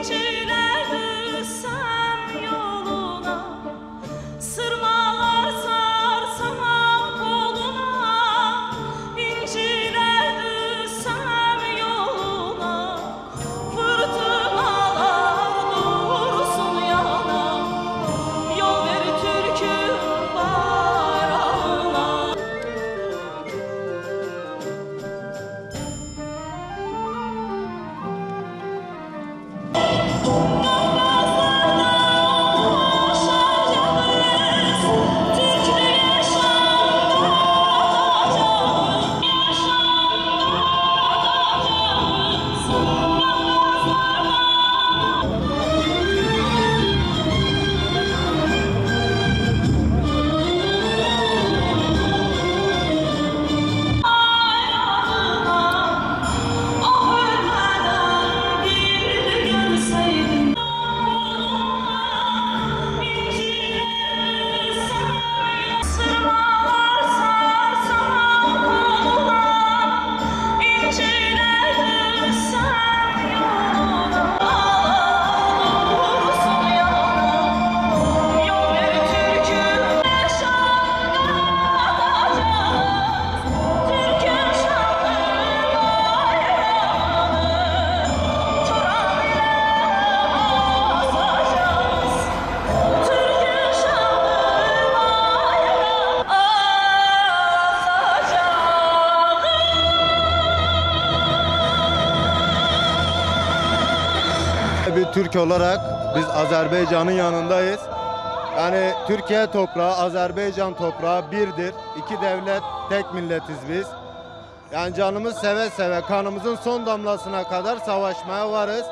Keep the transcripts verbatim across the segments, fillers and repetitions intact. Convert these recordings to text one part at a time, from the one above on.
Bir Türk olarak biz Azerbaycan'ın yanındayız. Yani Türkiye toprağı, Azerbaycan toprağı birdir. İki devlet, tek milletiz biz. Yani canımız seve seve, kanımızın son damlasına kadar savaşmaya varız.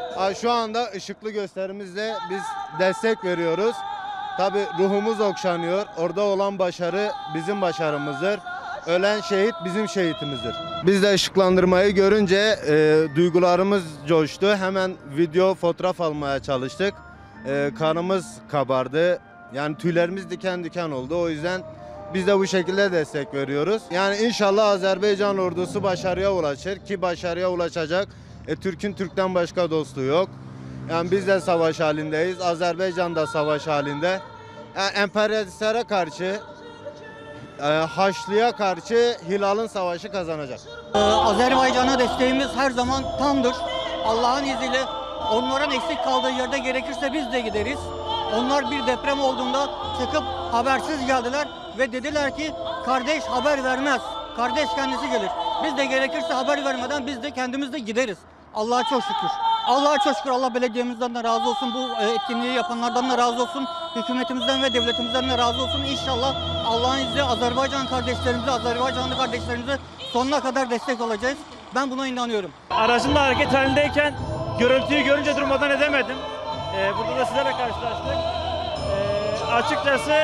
Şu anda ışıklı gösterimizle biz destek veriyoruz. Tabii ruhumuz okşanıyor. Orada olan başarı bizim başarımızdır. Ölen şehit bizim şehitimizdir. Biz de ışıklandırmayı görünce e, duygularımız coştu. Hemen video, fotoğraf almaya çalıştık. E, kanımız kabardı. Yani tüylerimiz diken diken oldu. O yüzden biz de bu şekilde destek veriyoruz. Yani inşallah Azerbaycan ordusu başarıya ulaşır ki başarıya ulaşacak. E, Türk'ün Türk'ten başka dostu yok. Yani biz de savaş halindeyiz. Azerbaycan da savaş halinde. Yani emperyalistlere karşı, e, Haçlı'ya karşı Hilal'ın savaşı kazanacak. Ee, Azerbaycan'a desteğimiz her zaman tamdır. Allah'ın izniyle onların eksik kaldığı yerde gerekirse biz de gideriz. Onlar bir deprem olduğunda çıkıp habersiz geldiler ve dediler ki kardeş haber vermez. Kardeş kendisi gelir. Biz de gerekirse haber vermeden biz de kendimiz de gideriz. Allah'a çok şükür. Allah'a çok şükür. Allah belediyemizden de razı olsun. Bu etkinliği yapanlardan da razı olsun. Hükümetimizden ve devletimizden de razı olsun. İnşallah Allah'ın izniyle Azerbaycan kardeşlerimize, Azerbaycanlı kardeşlerimize sonuna kadar destek olacağız. Ben buna inanıyorum. Aracımla hareket halindeyken görüntüyü görünce durmadan edemedim. Ee, burada da sizlerle karşılaştık. Ee, açıkçası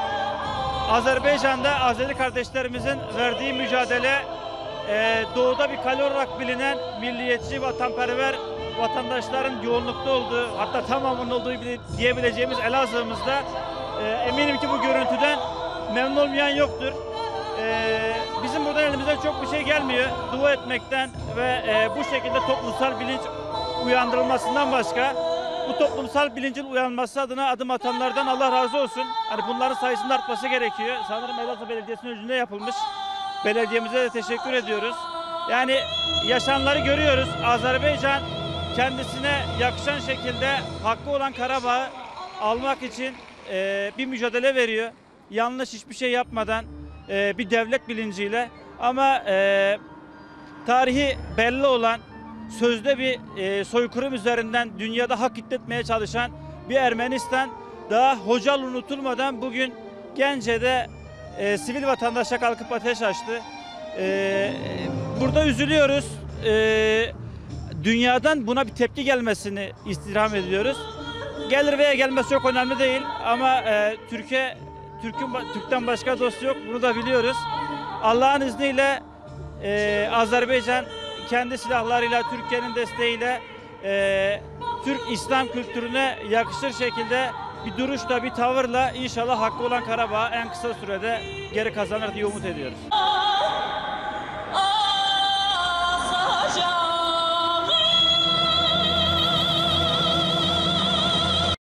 Azerbaycan'da Azeri kardeşlerimizin verdiği mücadele e, doğuda bir kale olarak bilinen milliyetçi, vatanperver vatandaşların yoğunlukta olduğu, hatta tamamının olduğu diyebileceğimiz Elazığ'ımızda e, eminim ki bu görüntüden memnun olmayan yoktur. E, bizim buradan elimizden çok bir şey gelmiyor. Dua etmekten ve e, bu şekilde toplumsal bilinç uyandırılmasından başka, bu toplumsal bilincin uyanması adına adım atanlardan Allah razı olsun. Hani bunların sayısının artması gerekiyor. Sanırım Elazığ Belediyesi'nin öncülüğünde yapılmış. Belediyemize de teşekkür ediyoruz. Yani yaşananları görüyoruz. Azerbaycan kendisine yakışan şekilde hakkı olan Karabağ'ı almak için e, bir mücadele veriyor. Yanlış hiçbir şey yapmadan e, bir devlet bilinciyle. Ama e, tarihi belli olan, sözde bir e, soykırım üzerinden dünyada hak iddiatmaya çalışan bir Ermenistan daha Hocal unutulmadan bugün Gence'de e, sivil vatandaşa kalkıp ateş açtı. E, burada üzülüyoruz. E, dünyadan buna bir tepki gelmesini istirham ediyoruz. Gelir veya gelmesi çok önemli değil ama e, Türkiye Türk'ün Türk'ten başka dost yok. Bunu da biliyoruz. Allah'ın izniyle e, Azerbaycan kendi silahlarıyla, Türkiye'nin desteğiyle e, Türk İslam kültürüne yakışır şekilde bir duruşla, bir tavırla inşallah hakkı olan Karabağ'ı en kısa sürede geri kazanır diye umut ediyoruz.